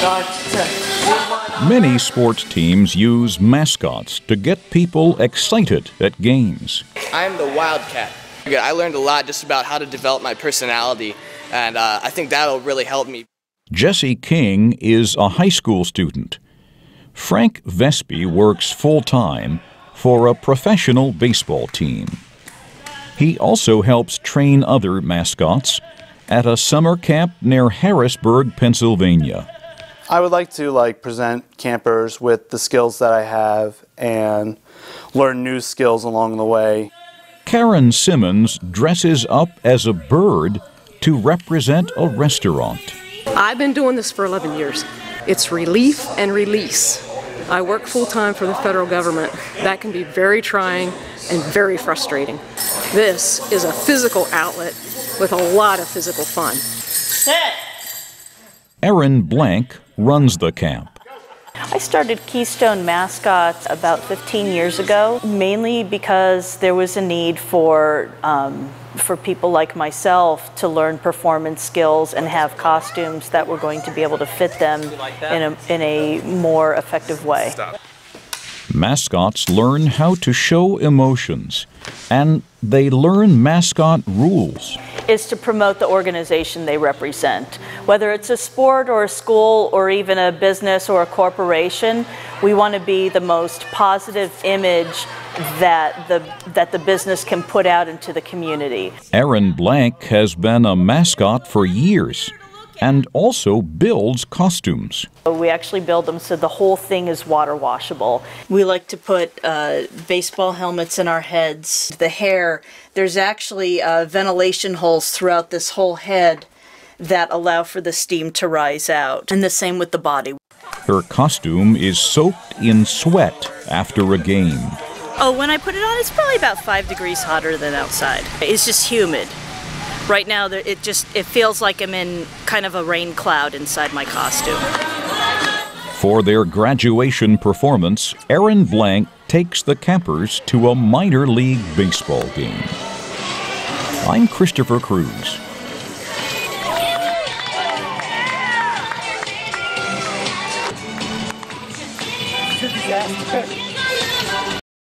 Many sports teams use mascots to get people excited at games. I'm the Wildcat. I learned a lot just about how to develop my personality, and I think that'll really help me. Jesse King is a high school student. Frank Vespi works full-time for a professional baseball team. He also helps train other mascots at a summer camp near Harrisburg, Pennsylvania. I would like to present campers with the skills that I have and learn new skills along the way. Karen Simmons dresses up as a bird to represent a restaurant. I've been doing this for 11 years. It's relief and release. I work full-time for the federal government. That can be very trying and very frustrating. This is a physical outlet with a lot of physical fun. Sit! Erin Blank runs the camp. I started Keystone Mascot about 15 years ago, mainly because there was a need for people like myself to learn performance skills and have costumes that were going to be able to fit them in a more effective way. Mascots learn how to show emotions, and they learn mascot rules. Is to promote the organization they represent. Whether it's a sport or a school or even a business or a corporation, we want to be the most positive image that the business can put out into the community. Erin Blank has been a mascot for years and also builds costumes. We actually build them so the whole thing is water washable. We like to put baseball helmets in our heads. The hair, there's actually ventilation holes throughout this whole head that allow for the steam to rise out. And the same with the body. Her costume is soaked in sweat after a game. Oh, when I put it on, it's probably about 5 degrees hotter than outside. It's just humid. Right now, it feels like I'm in kind of a rain cloud inside my costume. For their graduation performance, Erin Blank takes the campers to a minor league baseball game. I'm Christopher Cruz. Disaster.